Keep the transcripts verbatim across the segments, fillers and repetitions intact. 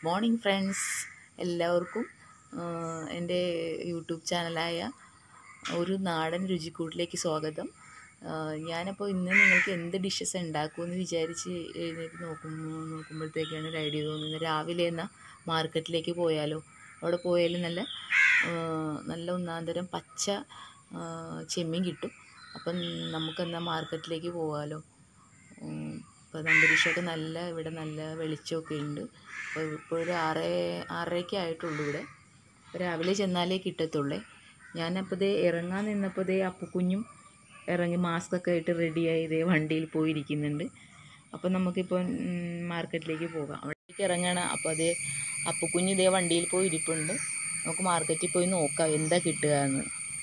Morning friends, എല്ലാവർക്കും എൻ്റെ YouTube ചാനലായ ഒരു നാടൻ രുചിക്കൂട്ടിലേക്ക് സ്വാഗതം. ഞാനപ്പോൾ ഇന്ന് നിങ്ങൾക്ക് എന്ത് ഡിഷസ് ഉണ്ടാക്കുമെന്ന് വിചാരിച്ച് എഴുന്നേറ്റ് നോക്കുമ്പോൾ നോക്കുമ്പോഴത്തേക്കാണ് ഒരു ഐഡിയ തോന്നുന്നത്. രാവിലെ എന്നാൽ മാർക്കറ്റിലേക്ക് പോയാലോ, അവിടെ പോയാലും നല്ല നല്ല ഒന്നാന്തരം പച്ച ചെമ്മീൻ കിട്ടും. അപ്പം നമുക്കെന്നാൽ മാർക്കറ്റിലേക്ക് പോകാമല്ലോ. അപ്പോൾ അന്തരീക്ഷമൊക്കെ നല്ല, ഇവിടെ നല്ല വെളിച്ചമൊക്കെ ഉണ്ട്. അപ്പോൾ ഇപ്പോൾ ഒരു ആറ് ആറരയ്ക്ക് ആയിട്ടുള്ളൂ ഇവിടെ. രാവിലെ ചെന്നാലേ കിട്ടത്തുള്ളേ. ഞാനപ്പോൾ ദേ ഇറങ്ങാൻ നിന്നപ്പോൾ ദേ അപ്പുക്കുഞ്ഞും ഇറങ്ങി മാസ്കൊക്കെ ആയിട്ട് റെഡിയായി ഇതേ വണ്ടിയിൽ പോയിരിക്കുന്നുണ്ട്. അപ്പോൾ നമുക്കിപ്പോൾ മാർക്കറ്റിലേക്ക് പോകാം. അവിടേക്ക് ഇറങ്ങണം. അപ്പോൾ അതേ അപ്പുക്കുഞ്ഞ് ഇതേ വണ്ടിയിൽ പോയി ഇരിപ്പുണ്ട്. നമുക്ക് മാർക്കറ്റിൽ പോയി നോക്കാം എന്താ കിട്ടുക എന്ന്.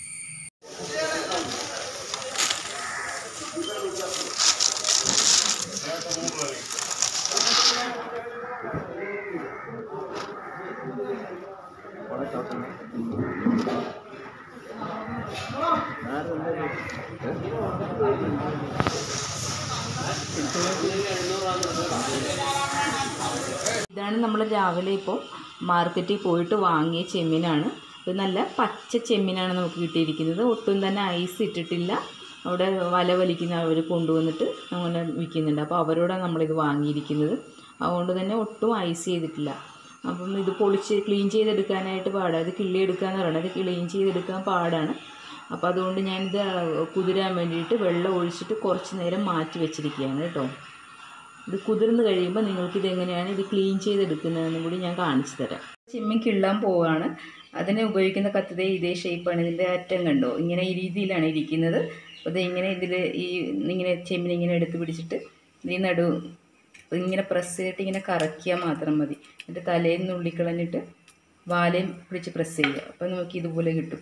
ഇതാണ് നമ്മൾ രാവിലെ ഇപ്പോൾ മാർക്കറ്റിൽ പോയിട്ട് വാങ്ങിയ ചെമ്മീനാണ്. ഇത് നല്ല പച്ച ചെമ്മീനാണ് നമുക്ക് കിട്ടിയിരിക്കുന്നത്. ഒട്ടും തന്നെ ഐസ് ഇട്ടിട്ടില്ല. അവിടെ വല വലിക്കുന്ന അവർ കൊണ്ടുവന്നിട്ട് അങ്ങനെ വിൽക്കുന്നുണ്ട്. അപ്പോൾ അവരോടാണ് നമ്മളിത് വാങ്ങിയിരിക്കുന്നത്. അതുകൊണ്ട് തന്നെ ഒട്ടും ഐസ് ചെയ്തിട്ടില്ല. അപ്പം ഇത് പൊളിച്ച് ക്ലീൻ ചെയ്തെടുക്കാനായിട്ട് പാടാണ്. ഇത് കിള്ളി എടുക്കാമെന്ന് പറയുന്നത്. ഇത് ക്ലീൻ ചെയ്തെടുക്കാൻ പാടാണ്. അപ്പോൾ അതുകൊണ്ട് ഞാനിത് കുതിരാൻ വേണ്ടിയിട്ട് വെള്ളം ഒഴിച്ചിട്ട് കുറച്ച് നേരം മാറ്റി വെച്ചിരിക്കുകയാണ് കേട്ടോ. ഇത് കുതിർന്ന് കഴിയുമ്പോൾ നിങ്ങൾക്കിത് എങ്ങനെയാണ് ഇത് ക്ലീൻ ചെയ്തെടുക്കുന്നതെന്നും കൂടി ഞാൻ കാണിച്ചു തരാം. ചെമ്മീൻ കിള്ളാൻ പോവുകയാണ്. അതിനെ ഉപയോഗിക്കുന്ന കത്തിതേ ഇതേ ഷേപ്പാണ്. ഇതിൻ്റെ അറ്റം കണ്ടോ, ഇങ്ങനെ ഈ രീതിയിലാണ് ഇരിക്കുന്നത്. അപ്പോൾ ഇത് ഇങ്ങനെ ഇതിൽ ഈ ഇങ്ങനെ ചെമ്മീൻ ഇങ്ങനെ എടുത്ത് പിടിച്ചിട്ട് ഈ നടു ഇങ്ങനെ പ്രസ് ചെയ്തിട്ട് ഇങ്ങനെ കറക്കിയാൽ മാത്രം മതി. എന്നിട്ട് തലയിൽ നിന്ന് ഉള്ളിക്കളഞ്ഞിട്ട് വാലയും പിടിച്ച് പ്രസ് ചെയ്യുക. അപ്പോൾ നമുക്ക് ഇതുപോലെ കിട്ടും.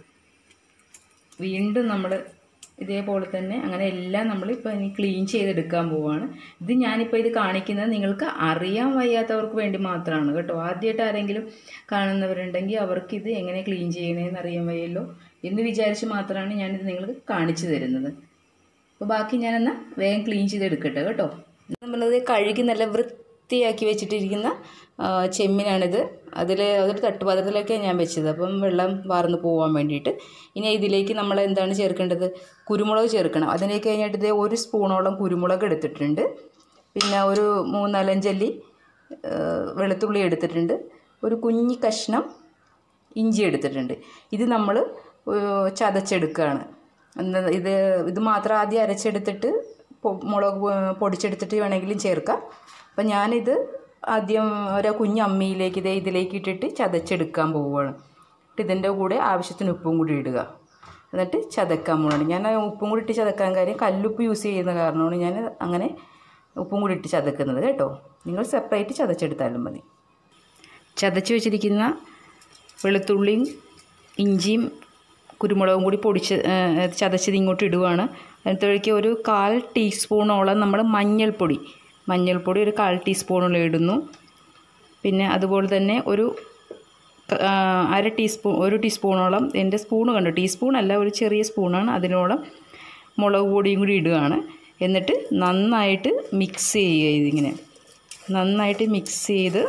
വീണ്ടും നമ്മൾ ഇതേപോലെ തന്നെ അങ്ങനെ എല്ലാം നമ്മളിപ്പോൾ ഇനി ക്ലീൻ ചെയ്തെടുക്കാൻ പോവുകയാണ്. ഇത് ഞാനിപ്പോൾ ഇത് കാണിക്കുന്നത് നിങ്ങൾക്ക് അറിയാൻ വയ്യാത്തവർക്ക് വേണ്ടി മാത്രമാണ് കേട്ടോ. ആദ്യമായിട്ട് ആരെങ്കിലും കാണുന്നവരുണ്ടെങ്കിൽ അവർക്കിത് എങ്ങനെ ക്ലീൻ ചെയ്യണമെന്ന് അറിയാൻ വയ്യല്ലോ എന്ന് വിചാരിച്ച് മാത്രമാണ് ഞാനിത് നിങ്ങൾക്ക് കാണിച്ചു തരുന്നത്. അപ്പോൾ ബാക്കി ഞാനെന്നാൽ വേഗം ക്ലീൻ ചെയ്തെടുക്കട്ടെ കേട്ടോ. നമ്മളത് കഴുകി നല്ല വൃത്തിയാക്കി വെച്ചിട്ടിരിക്കുന്ന ചെമ്മീനാണിത്. അതിൽ അതൊരു തട്ടുപാത്രത്തിലൊക്കെയാണ് ഞാൻ വെച്ചത്. അപ്പം വെള്ളം വാർന്ന് പോകാൻ വേണ്ടിയിട്ട്. ഇനി ഇതിലേക്ക് നമ്മൾ എന്താണ് ചേർക്കേണ്ടത്? കുരുമുളക് ചേർക്കണം. അതിലേക്ക് കഴിഞ്ഞിട്ട് ഇതേ ഒരു സ്പൂണോളം കുരുമുളക് എടുത്തിട്ടുണ്ട്. പിന്നെ ഒരു മൂന്നാലഞ്ചല്ലി വെളുത്തുള്ളി എടുത്തിട്ടുണ്ട്. ഒരു കുഞ്ഞി കഷ്ണം ഇഞ്ചി എടുത്തിട്ടുണ്ട്. ഇത് നമ്മൾ ചതച്ചെടുക്കുകയാണ്. ഇത് ഇത് മാത്രം ആദ്യം അരച്ചെടുത്തിട്ട് മുളക് പൊടിച്ചെടുത്തിട്ട് വേണമെങ്കിലും ചേർക്കാം. അപ്പം ഞാനിത് ആദ്യം ഒരു കുഞ്ഞ് അമ്മിയിലേക്ക് ഇതേ ഇതിലേക്ക് ഇട്ടിട്ട് ചതച്ചെടുക്കാൻ പോവുകയാണ്. ഇതിൻ്റെ കൂടെ ആവശ്യത്തിന് ഉപ്പും കൂടി ഇടുക. എന്നിട്ട് ചതക്കാൻ പോവുകയാണ്. ഞാൻ ഉപ്പും കൂടി ഇട്ട് ചതക്കാൻ കാര്യം കല്ലുപ്പ് യൂസ് ചെയ്യുന്ന കാരണമാണ് ഞാൻ അങ്ങനെ ഉപ്പും കൂടി ഇട്ട് ചതക്കുന്നത് കേട്ടോ. നിങ്ങൾ സെപ്പറേറ്റ് ചതച്ചെടുത്താലും മതി. ചതച്ച് വെച്ചിരിക്കുന്ന വെളുത്തുള്ളിയും ഇഞ്ചിയും കുരുമുളകും കൂടി പൊടിച്ച് ചതച്ചത് ഇങ്ങോട്ട് ഇടുകയാണ്. അതിനകത്തേക്ക് ഒരു കാൽ ടീസ്പൂണോളം നമ്മൾ മഞ്ഞൾപ്പൊടി മഞ്ഞൾപ്പൊടി ഒരു കാൽ ടീസ്പൂണോളം ഇടുന്നു. പിന്നെ അതുപോലെ തന്നെ ഒരു അര ടീസ്പൂൺ ഒരു ടീസ്പൂണോളം, എൻ്റെ സ്പൂണ് കണ്ടു ടീസ്പൂണല്ല ഒരു ചെറിയ സ്പൂണാണ്, അതിനോളം മുളക് പൊടിയും കൂടി ഇടുകയാണ്. എന്നിട്ട് നന്നായിട്ട് മിക്സ് ചെയ്യുക. ഇതിങ്ങനെ നന്നായിട്ട് മിക്സ് ചെയ്ത്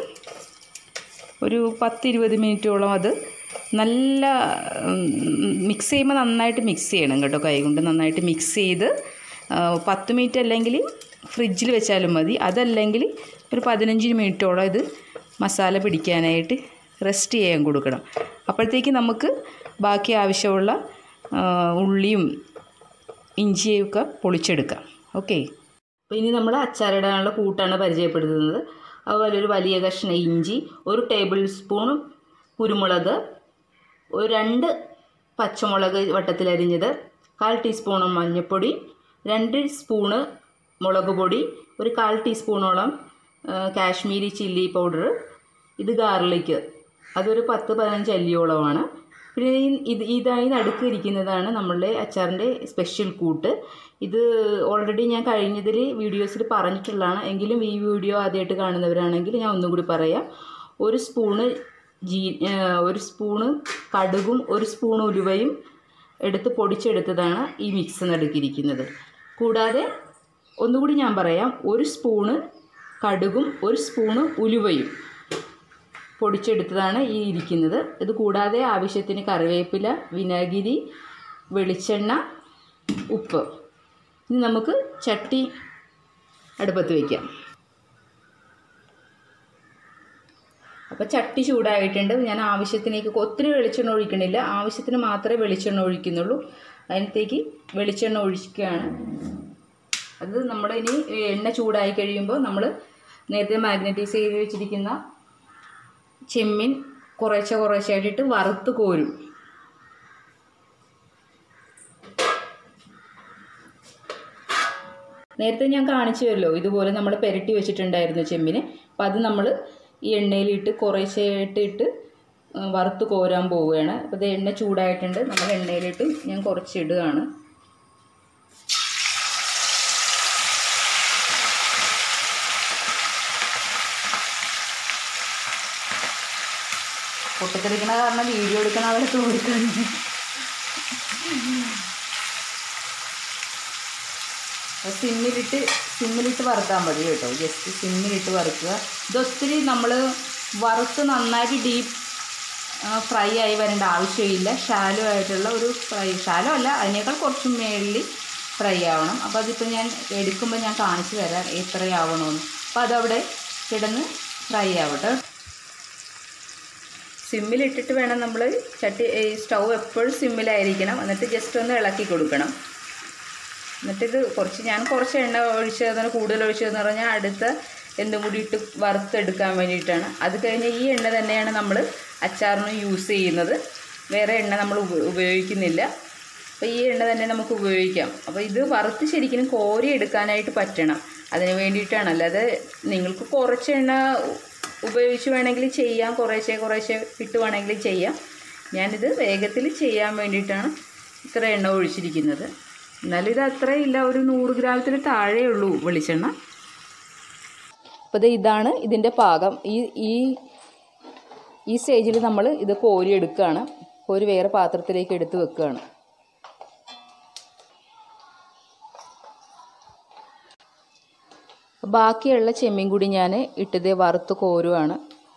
ഒരു പത്തിരുപത് മിനിറ്റോളം അത് നല്ല മിക്സ് ചെയ്യുമ്പോൾ നന്നായിട്ട് മിക്സ് ചെയ്യണം കേട്ടോ. കൈ കൊണ്ട് നന്നായിട്ട് മിക്സ് ചെയ്ത് പത്ത് മിനിറ്റ് അല്ലെങ്കിൽ ഫ്രിഡ്ജിൽ വെച്ചാലും മതി. അതല്ലെങ്കിൽ ഒരു പതിനഞ്ച് മിനിറ്റോളം ഇത് മസാല പിടിക്കാനായിട്ട് റെസ്റ്റ് ചെയ്യാൻ കൊടുക്കണം. അപ്പോഴത്തേക്ക് നമുക്ക് ബാക്കി ആവശ്യമുള്ള ഉള്ളിയും ഇഞ്ചിയും ഒക്കെ പൊളിച്ചെടുക്കാം. ഓക്കെ. അപ്പോൾ ഇനി നമ്മൾ അച്ചാറിടാനുള്ള കൂട്ടാണ് പരിചയപ്പെടുത്തുന്നത്. അതുപോലെ ഒരു വലിയ കഷ്ണം ഇഞ്ചി, ഒരു ടേബിൾ സ്പൂൺ കുരുമുളക്, ഒരു രണ്ട് പച്ചമുളക് വട്ടത്തിലരിഞ്ഞത്, കാൽ ടീസ്പൂൺ മഞ്ഞൾപ്പൊടി, രണ്ട് സ്പൂണ് മുളക് പൊടി, ഒരു കാൽ ടീസ്പൂണോളം കാശ്മീരി ചില്ലി പൗഡർ, ഇത് ഗാർലിക്ക് അതൊരു പത്ത് പതിനഞ്ച് അല്ലിയോളമാണ്. പിന്നെ ഇത് ഇതായി നടുക്ക് ഇരിക്കുന്നതാണ് നമ്മളുടെ അച്ചാറിൻ്റെ സ്പെഷ്യൽ കൂട്ട്. ഇത് ഓൾറെഡി ഞാൻ കഴിഞ്ഞതിൽ വീഡിയോസിൽ പറഞ്ഞിട്ടുള്ളതാണ്. എങ്കിലും ഈ വീഡിയോ ആദ്യമായിട്ട് കാണുന്നവരാണെങ്കിൽ ഞാൻ ഒന്നും കൂടി പറയാം. ഒരു സ്പൂണ് ജീ ഒരു സ്പൂണ് കടുകും ഒരു സ്പൂൺ ഉലുവയും എടുത്ത് പൊടിച്ചെടുത്തതാണ് ഈ മിക്സ് നടുക്കിയിരിക്കുന്നത്. കൂടാതെ ഒന്നുകൂടി ഞാൻ പറയാം, ഒരു സ്പൂണ് കടുകും ഒരു സ്പൂണ് ഉലുവയും പൊടിച്ചെടുത്തതാണ് ഈ ഇരിക്കുന്നത്. ഇത് കൂടാതെ ആവശ്യത്തിന് കറിവേപ്പില, വിനാഗിരി, വെളിച്ചെണ്ണ, ഉപ്പ്. ഇനി നമുക്ക് ചട്ടി അടുപ്പത്ത് വയ്ക്കാം. അപ്പോൾ ചട്ടി ചൂടായിട്ടുണ്ട്. ഞാൻ ആവശ്യത്തിനേക്ക് ഒത്തിരി വെളിച്ചെണ്ണ ഒഴിക്കണില്ല, ആവശ്യത്തിന് മാത്രമേ വെളിച്ചെണ്ണ ഒഴിക്കുന്നുള്ളൂ. അതിനകത്തേക്ക് വെളിച്ചെണ്ണ ഒഴിക്കുകയാണ്. അത് നമ്മുടെ ഇനി എണ്ണ ചൂടായി കഴിയുമ്പോൾ നമ്മൾ നേരത്തെ മാഗ്നറ്റൈസ് ചെയ്ത് വെച്ചിരിക്കുന്ന ചെമ്മീൻ കുറേശ്ശെ കുറേശ്ശെ ആയിട്ട് വറുത്ത് കോരും. നേരത്തെ ഞാൻ കാണിച്ചുവല്ലോ, ഇതുപോലെ നമ്മൾ പുരട്ടി വെച്ചിട്ടുണ്ടായിരുന്നു ചെമ്മീൻ. അപ്പോൾ അത് നമ്മൾ ഈ എണ്ണയിലിട്ട് കുറേശ്ശെ ഇട്ടിട്ട് വറുത്ത് കോരാൻ പോവുകയാണ്. അപ്പോൾ ഇത് എണ്ണ ചൂടായിട്ടുണ്ട്. നമ്മൾ എണ്ണയിലിട്ട് ഞാൻ കുറച്ച് ഇടുകയാണ്. പൊട്ടിത്തെറിക്കണ കാരണം വീഡിയോ എടുക്കണ അവരെ തോന്നിട്ടുണ്ട്. സിമ്മിലിട്ട് സിമ്മിലിട്ട് വറുത്താൽ മതി കേട്ടോ. ജസ്റ്റ് സിമ്മിലിട്ട് വറുക്കുക. ഇതൊത്തിരി നമ്മൾ വറുത്ത് നന്നായിട്ട് ഡീപ്പ് ഫ്രൈ ആയി വരേണ്ട ആവശ്യമില്ല. ഷാലോ ആയിട്ടുള്ള ഒരു ഫ്രൈ, ഷാലോ അല്ല, അതിനേക്കാൾ കുറച്ച് മേളിൽ ഫ്രൈ ആവണം. അപ്പോൾ അതിപ്പോൾ ഞാൻ എടുക്കുമ്പോൾ ഞാൻ കാണിച്ചു തരാം എത്രയാവണമെന്ന്. അപ്പോൾ അതവിടെ കിടന്ന് ഫ്രൈ ആവട്ടെ. സിമ്മിലിട്ടിട്ട് വേണം നമ്മൾ ചട്ടി, സ്റ്റൗ എപ്പോഴും സിമ്മിലായിരിക്കണം. എന്നിട്ട് ജസ്റ്റ് ഒന്ന് ഇളക്കി കൊടുക്കണം. എന്നിട്ടിത് കുറച്ച് ഞാൻ കുറച്ച് എണ്ണ ഒഴിച്ചതെന്ന് കൂടുതൽ ഒഴിച്ചതെന്ന് പറഞ്ഞാൽ അടുത്ത എന്തും കൂടി ഇട്ട് വറുത്തെടുക്കാൻ വേണ്ടിയിട്ടാണ്. അത് കഴിഞ്ഞ് ഈ എണ്ണ തന്നെയാണ് നമ്മൾ അച്ചാറിന് യൂസ് ചെയ്യുന്നത്. വേറെ എണ്ണ നമ്മൾ ഉപയോഗിക്കുന്നില്ല. അപ്പോൾ ഈ എണ്ണ തന്നെ നമുക്ക് ഉപയോഗിക്കാം. അപ്പോൾ ഇത് വറുത്ത് ശരിക്കും കോരി എടുക്കാനായിട്ട് പറ്റണം. അതിന് വേണ്ടിയിട്ടാണ്. അല്ലാതെ നിങ്ങൾക്ക് കുറച്ച് എണ്ണ ഉപയോഗിച്ച് വേണമെങ്കിൽ ചെയ്യാം, കുറേശ്ശെ കുറേശ്ശെ ഇട്ട് വേണമെങ്കിൽ ചെയ്യാം. ഞാനിത് വേഗത്തിൽ ചെയ്യാൻ വേണ്ടിയിട്ടാണ് ഇത്ര എണ്ണ ഒഴിച്ചിരിക്കുന്നത്. എന്നാലും ഇത് അത്രയില്ല, ഒരു നൂറ് ഗ്രാമത്തിന് താഴെയുള്ളൂ വെളിച്ചെണ്ണ. അപ്പോൾ ഇത് ഇതാണ് ഇതിൻ്റെ പാകം. ഈ ഈ ഈ സ്റ്റേജിൽ നമ്മൾ ഇത് കോരി എടുക്കുകയാണ്. കോരി വേറെ പാത്രത്തിലേക്ക് എടുത്ത് വെക്കുകയാണ്. ബാക്കിയുള്ള ചെമ്മീൻ കൂടി ഞാൻ ഇട്ടത് വറുത്ത് കോരുവാണ്.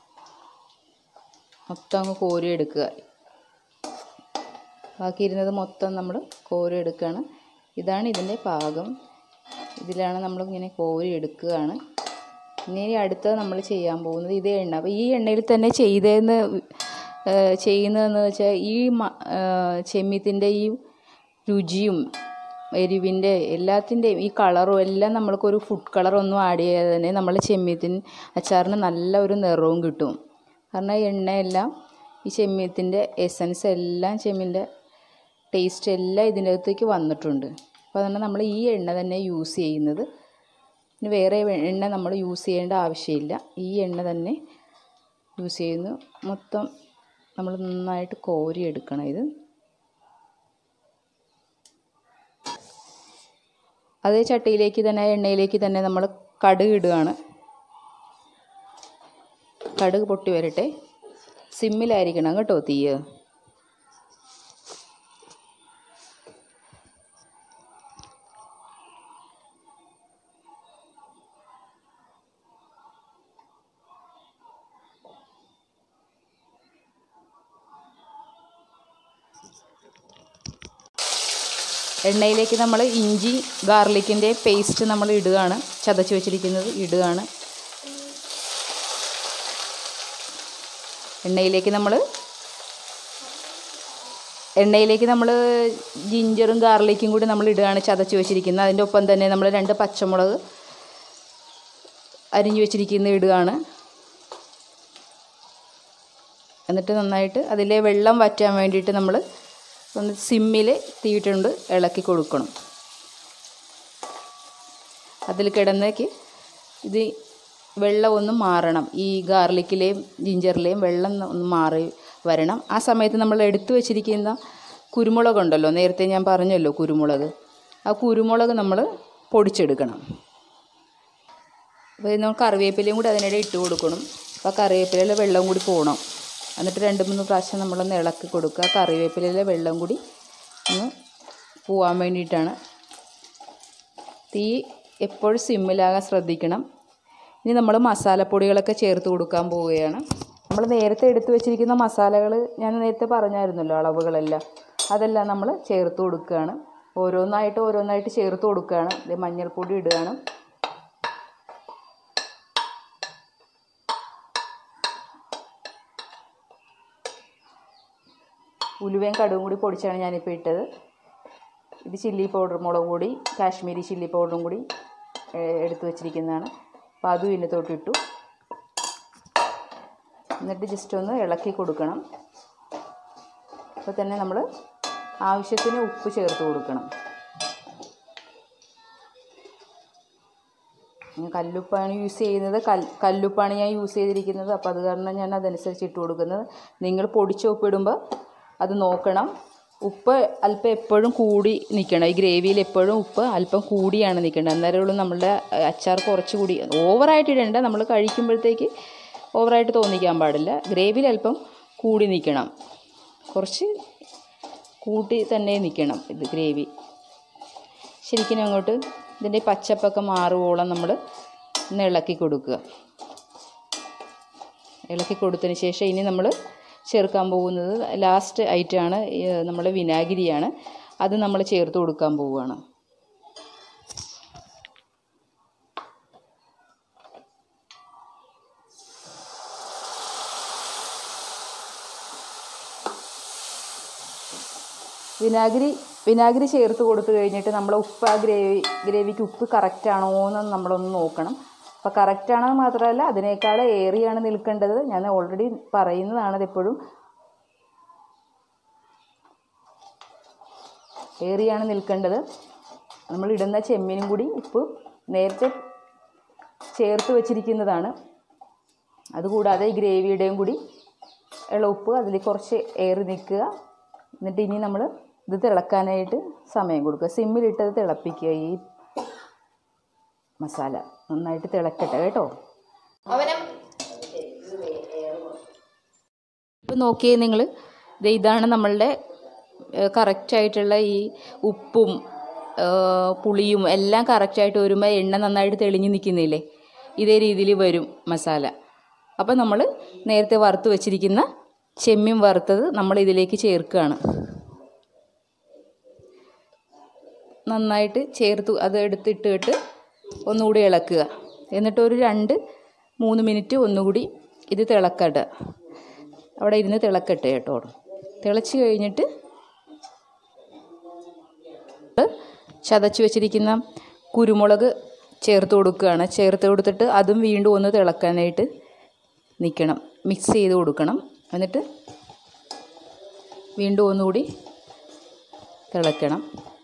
മൊത്തം അങ്ങ് കോരി എടുക്കുക. ബാക്കിയിരുന്നത് മൊത്തം നമ്മൾ കോരി എടുക്കുകയാണ്. ഇതാണ് ഇതിൻ്റെ പാകം. ഇതിലാണ് നമ്മളിങ്ങനെ കോരി എടുക്കുകയാണ്. ഇനി അടുത്തത് നമ്മൾ ചെയ്യാൻ പോകുന്നത് ഇതേ എണ്ണ. അപ്പോൾ ഈ എണ്ണയിൽ തന്നെ ചെയ്തതെന്ന് ചെയ്യുന്നതെന്ന് വെച്ചാൽ ഈ ചെമ്മീത്തിൻ്റെ ഈ രുചിയും എരിവിൻ്റെ എല്ലാത്തിൻ്റെയും ഈ കളറും എല്ലാം നമ്മൾക്കൊരു ഫുഡ് കളറൊന്നും ആഡ് ചെയ്യാതെ തന്നെ നമ്മൾ ചെമ്മീത്തിന് അച്ചാറിന് നല്ല ഒരു നിറവും കിട്ടും. കാരണം എണ്ണയെല്ലാം ഈ ചെമ്മീത്തിൻ്റെ എസൻസ് എല്ലാം ചെമ്മീൻ്റെ ടേസ്റ്റ് എല്ലാം ഇതിൻ്റെ അകത്തേക്ക് വന്നിട്ടുണ്ട്. അപ്പോൾ അതുകൊണ്ട് നമ്മൾ ഈ എണ്ണ തന്നെ യൂസ് ചെയ്യുന്നത്. ഇനി വേറെ എണ്ണ നമ്മൾ യൂസ് ചെയ്യേണ്ട ആവശ്യമില്ല. ഈ എണ്ണ തന്നെ യൂസ് ചെയ്യുന്നു. മൊത്തം നമ്മൾ നന്നായിട്ട് കോരി എടുക്കണം. ഇത് അതേ ചട്ടിയിലേക്ക് തന്നെ എണ്ണയിലേക്ക് തന്നെ നമ്മൾ കടുക് ഇടുകയാണ്. കടുക് പൊട്ടി വരട്ടെ. സിമ്മിലായിരിക്കണം കേട്ടോ തീയ്. എണ്ണയിലേക്ക് നമ്മൾ ഇഞ്ചി ഗാർലിക്കിൻ്റെ പേസ്റ്റ് നമ്മൾ ഇടുകയാണ്. ചതച്ച് വെച്ചിരിക്കുന്നത് ഇടുകയാണ്. എണ്ണയിലേക്ക് നമ്മൾ എണ്ണയിലേക്ക് നമ്മൾ ജിഞ്ചറും ഗാർലിക്കും കൂടി നമ്മൾ ഇടുകയാണ്, ചതച്ച് വെച്ചിരിക്കുന്നത്. അതിൻ്റെ ഒപ്പം തന്നെ നമ്മൾ രണ്ട് പച്ചമുളക് അരിഞ്ഞു വെച്ചിരിക്കുന്നത് ഇടുകയാണ്. എന്നിട്ട് നന്നായിട്ട് അതിലെ വെള്ളം വറ്റാൻ വേണ്ടിയിട്ട് നമ്മൾ ഒന്ന് സിമ്മിൽ തീയിട്ടുണ്ട് ഇളക്കി കൊടുക്കണം. അതിൽ കിടന്നേക്ക് ഇത് വെള്ളം ഒന്ന് മാറണം. ഈ ഗാർലിക്കിലെയും ജിഞ്ചറിലെയും വെള്ളം ഒന്ന് മാറി വരണം. ആ സമയത്ത് നമ്മൾ എടുത്തു വെച്ചിരിക്കുന്ന കുരുമുളക് ഉണ്ടല്ലോ, നേരത്തെ ഞാൻ പറഞ്ഞല്ലോ കുരുമുളക്, ആ കുരുമുളക് നമ്മൾ പൊടിച്ചെടുക്കണം. അപ്പോൾ നമ്മൾ കറിവേപ്പിലയും കൂടി അതിനിടെ ഇട്ട് കൊടുക്കണം. അപ്പോൾ കറിവേപ്പിലയിലെ വെള്ളം കൂടി പോകണം. എന്നിട്ട് രണ്ട് മൂന്ന് പ്രാവശ്യം നമ്മളൊന്ന് ഇളക്കി കൊടുക്കുക. കറിവേപ്പിലയിലെ വെള്ളം കൂടി ഒന്ന് പോവാൻ വേണ്ടിയിട്ടാണ്. തീ എപ്പോഴും സിമ്മിലാകാൻ ശ്രദ്ധിക്കണം. ഇനി നമ്മൾ മസാലപ്പൊടികളൊക്കെ ചേർത്ത് കൊടുക്കാൻ പോവുകയാണ്. നമ്മൾ നേരത്തെ എടുത്തു വെച്ചിരിക്കുന്ന മസാലകൾ ഞാൻ നേരത്തെ പറഞ്ഞായിരുന്നല്ലോ, അളവുകളെല്ലാം അതെല്ലാം നമ്മൾ ചേർത്ത് കൊടുക്കുകയാണ്. ഓരോന്നായിട്ട് ഓരോന്നായിട്ട് ചേർത്ത് കൊടുക്കുകയാണ്. ഇത് മഞ്ഞൾപ്പൊടി ഇടുകയാണ്. ഉലുവയും കടുകും കൂടി പൊടിച്ചാണ് ഞാനിപ്പോൾ ഇട്ടത്. ഇത് ചില്ലി പൗഡർ, മുളക് പൊടി, കാശ്മീരി ചില്ലി പൗഡറും കൂടി എടുത്ത് വെച്ചിരിക്കുന്നതാണ്. അപ്പോൾ അതും ഇതിനകത്തോട്ട് ഇട്ടു. എന്നിട്ട് ജസ്റ്റ് ഒന്ന് ഇളക്കി കൊടുക്കണം. അപ്പോൾ തന്നെ നമ്മൾ ആവശ്യത്തിന് ഉപ്പ് ചേർത്ത് കൊടുക്കണം. ഞാൻ കല്ലുപ്പാണ് യൂസ് ചെയ്യുന്നത്. കല് കല്ലുപ്പാണ് ഞാൻ യൂസ് ചെയ്തിരിക്കുന്നത്. അപ്പോൾ അത് കാരണം ഞാൻ അതനുസരിച്ച് ഇട്ട് കൊടുക്കുന്നത്. നിങ്ങൾ പൊടിച്ച ഉപ്പ് ഇടുമ്പോൾ അത് നോക്കണം. ഉപ്പ് അല്പം എപ്പോഴും കൂടി നിൽക്കണം. ഈ ഗ്രേവിയിൽ എപ്പോഴും ഉപ്പ് അല്പം കൂടിയാണ് നിൽക്കേണ്ടത്. അന്നേരമുള്ളൂ നമ്മളുടെ അച്ചാർ കുറച്ച് കൂടി, ഓവറായിട്ട് ഇടേണ്ട. നമ്മൾ കഴിക്കുമ്പോഴത്തേക്ക് ഓവറായിട്ട് തോന്നിക്കാൻ പാടില്ല. ഗ്രേവിയിൽ അല്പം കൂടി നിൽക്കണം. കുറച്ച് കൂട്ടി തന്നെ നിൽക്കണം ഇത് ഗ്രേവി. ശരിക്കും അങ്ങോട്ട് ഇതിൻ്റെ പച്ചപ്പൊക്കെ മാറുവോളം നമ്മൾ ഒന്ന് ഇളക്കി കൊടുക്കുക. ഇളക്കി കൊടുത്തതിന് ശേഷം ഇനി നമ്മൾ ചേർക്കാൻ പോകുന്നത് ലാസ്റ്റ് ഐറ്റമാണ് നമ്മൾ വിനാഗിരിയാണ്. അത് നമ്മൾ ചേർത്ത് കൊടുക്കാൻ പോവുകയാണ്. വിനാഗിരി വിനാഗിരി ചേർത്ത് കൊടുത്തു കഴിഞ്ഞിട്ട് നമ്മൾ ഉപ്പ് ആ ഗ്രേവി ഗ്രേവിക്ക് ഉപ്പ് കറക്റ്റാണോ എന്ന് നമ്മളൊന്ന് നോക്കണം. അപ്പോൾ കറക്റ്റാണെന്ന് മാത്രമല്ല, അതിനേക്കാൾ ഏറിയാണ് നിൽക്കേണ്ടത്. ഞാൻ ഓൾറെഡി പറയുന്നതാണ് ഇതെപ്പോഴും. ഏറിയാണ് നിൽക്കേണ്ടത്. നമ്മൾ ഇടുന്ന ചെമ്മീനും കൂടി ഉപ്പ് നേരത്തെ ചേർത്ത് വച്ചിരിക്കുന്നതാണ്. അതുകൂടാതെ ഈ ഗ്രേവിയുടെയും കൂടി ഉള്ള ഉപ്പ് അതിൽ കുറച്ച് ഏറി നിൽക്കുക. എന്നിട്ട് ഇനി നമ്മൾ ഇത് തിളക്കാനായിട്ട് സമയം കൊടുക്കുക. സിമ്മിലിട്ടത് തിളപ്പിക്കുക. ഈ മസാല നന്നായിട്ട് തിളക്കട്ടെ കേട്ടോ. ഇപ്പം നോക്കിയേ നിങ്ങൾ, ഇതാണ് നമ്മളുടെ കറക്റ്റായിട്ടുള്ള ഈ ഉപ്പും പുളിയും എല്ലാം കറക്റ്റായിട്ട് വരുമ്പോൾ എണ്ണ നന്നായിട്ട് തെളിഞ്ഞ് നിൽക്കുന്നില്ലേ, ഇതേ രീതിയിൽ വരും മസാല. അപ്പം നമ്മൾ നേരത്തെ വറുത്ത് വെച്ചിരിക്കുന്ന ചെമ്മീൻ വറുത്തത് നമ്മൾ ഇതിലേക്ക് ചേർക്കുകയാണ്. നന്നായിട്ട് ചേർത്ത് അത് എടുത്തിട്ടിട്ട് ഒന്നുകൂടി ഇളക്കുക. എന്നിട്ടൊരു രണ്ട് മൂന്ന് മിനിറ്റ് ഒന്നുകൂടി ഇത് തിളക്കട്ടെ. അവിടെ ഇരുന്ന് തിളക്കട്ടെ കേട്ടോ. തിളച്ച് കഴിഞ്ഞിട്ട് ചതച്ച് വെച്ചിരിക്കുന്ന കുരുമുളക് ചേർത്ത് കൊടുക്കുകയാണ്. ചേർത്ത് കൊടുത്തിട്ട് അതും വീണ്ടും ഒന്ന് തിളക്കാനായിട്ട് നിൽക്കണം. മിക്സ് ചെയ്ത് കൊടുക്കണം. എന്നിട്ട് വീണ്ടും ഒന്നുകൂടി തിളക്കണം.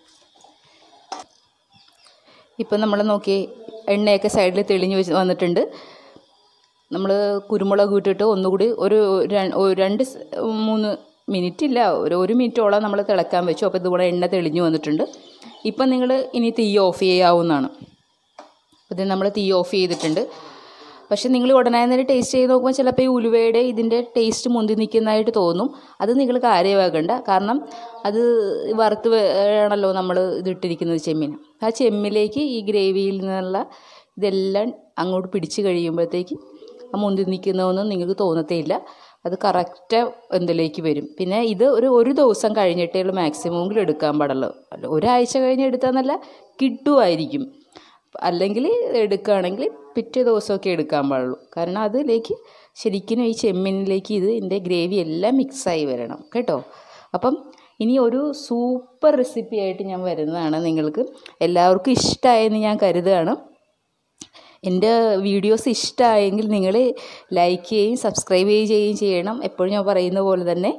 ഇപ്പം നമ്മൾ നോക്കി എണ്ണയൊക്കെ സൈഡിൽ തെളിഞ്ഞ് വെച്ച് വന്നിട്ടുണ്ട്. നമ്മൾ കുരുമുളക് ഇട്ടിട്ട് ഒന്നുകൂടി ഒരു രണ്ട് മൂന്ന് മിനിറ്റ് ഇല്ല ഒരു ഒരു മിനിറ്റോളം നമ്മൾ തിളക്കാൻ വെച്ചു. അപ്പോൾ ഇതുപോലെ എണ്ണ തെളിഞ്ഞ് വന്നിട്ടുണ്ട്. ഇപ്പം നിങ്ങൾ ഇനി തീ ഓഫ് ചെയ്യാവുന്നതാണ്. ഇത് നമ്മൾ തീ ഓഫ് ചെയ്തിട്ടുണ്ട്. പക്ഷെ നിങ്ങൾ ഉടനെ തന്നെ ടേസ്റ്റ് ചെയ്ത് നോക്കുമ്പോൾ ചിലപ്പോൾ ഈ ഉലുവയുടെ ഇതിൻ്റെ ടേസ്റ്റ് മുന്തി നിൽക്കുന്നതായിട്ട് തോന്നും. അത് നിങ്ങൾ കാര്യമാകണ്ട. കാരണം അത് വറുത്ത് വേണമല്ലോ നമ്മൾ ഇതിട്ടിരിക്കുന്നത് ചെമ്മീൻ. ആ ചെമ്മിലേക്ക് ഈ ഗ്രേവിയിൽ നിന്നുള്ള ഇതെല്ലാം അങ്ങോട്ട് പിടിച്ച് കഴിയുമ്പോഴത്തേക്ക് ആ മുന്തി നിൽക്കുന്നതൊന്നും നിങ്ങൾക്ക് തോന്നത്തേയില്ല. അത് കറക്റ്റ് എന്തിലേക്ക് വരും. പിന്നെ ഇത് ഒരു ഒരു ദിവസം കഴിഞ്ഞിട്ടേ ഉള്ളൂ മാക്സിമമെങ്കിലും എടുക്കാൻ പാടുള്ളൂ. അല്ല ഒരാഴ്ച കഴിഞ്ഞ് എടുത്താൽ നല്ല കിട്ടുമായിരിക്കും. അല്ലെങ്കിൽ എടുക്കുകയാണെങ്കിൽ പിറ്റേ ദിവസമൊക്കെ എടുക്കാൻ പാടുള്ളൂ. കാരണം അതിലേക്ക് ശരിക്കും ഈ ചെമ്മീനിലേക്ക് ഇത് ഇതിൻ്റെ ഗ്രേവി എല്ലാം മിക്സായി വരണം കേട്ടോ. അപ്പം ഇനി ഒരു സൂപ്പർ റെസിപ്പി ആയിട്ട് ഞാൻ വരുന്നതാണ്. നിങ്ങൾക്ക് എല്ലാവർക്കും ഇഷ്ടമായെന്ന് ഞാൻ കരുതുകയാണ്. എൻ്റെ വീഡിയോസ് ഇഷ്ടമായെങ്കിൽ നിങ്ങൾ ലൈക്ക് ചെയ്യുകയും സബ്സ്ക്രൈബ് ചെയ്യുകയും ചെയ്യണം. എപ്പോഴും ഞാൻ പറയുന്ന പോലെ തന്നെ.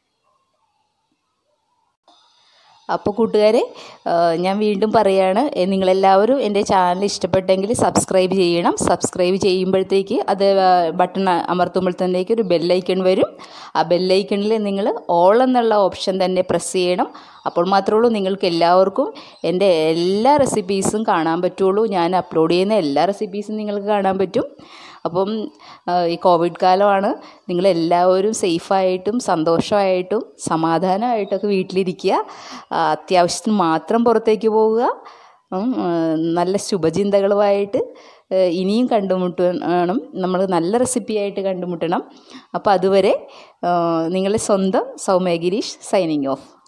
അപ്പോൾ കൂട്ടുകാരെ, ഞാൻ വീണ്ടും പറയുകയാണ്, നിങ്ങളെല്ലാവരും എൻ്റെ ചാനൽ ഇഷ്ടപ്പെട്ടെങ്കിൽ സബ്സ്ക്രൈബ് ചെയ്യണം. സബ്സ്ക്രൈബ് ചെയ്യുമ്പോഴത്തേക്ക് അത് ബട്ടൺ അമർത്തുമ്പോഴത്തേക്ക് ഒരു ബെല്ലൈക്കൺ വരും. ആ ബെല്ലൈക്കണിൽ നിങ്ങൾ ഓൾ എന്നുള്ള ഓപ്ഷൻ തന്നെ പ്രസ് ചെയ്യണം. അപ്പോൾ മാത്രമേ ഉള്ളൂ നിങ്ങൾക്ക് എല്ലാവർക്കും എൻ്റെ എല്ലാ റെസിപ്പീസും കാണാൻ പറ്റുള്ളൂ. ഞാൻ അപ്ലോഡ് ചെയ്യുന്ന എല്ലാ റെസിപ്പീസും നിങ്ങൾക്ക് കാണാൻ പറ്റും. അപ്പം ഈ കോവിഡ് കാലമാണ്. നിങ്ങളെല്ലാവരും സേഫായിട്ടും സന്തോഷമായിട്ടും സമാധാനമായിട്ടൊക്കെ വീട്ടിലിരിക്കുക. അത്യാവശ്യത്തിന് മാത്രം പുറത്തേക്ക് പോവുക. നല്ല ശുഭചിന്തകളുമായിട്ട് ഇനിയും കണ്ടുമുട്ടണം. നമ്മൾ നല്ല റെസിപ്പിയായിട്ട് കണ്ടുമുട്ടണം. അപ്പോൾ അതുവരെ നിങ്ങളുടെ സ്വന്തം സൗമ്യ ഗിരീഷ് സൈനിങ് ഓഫ്.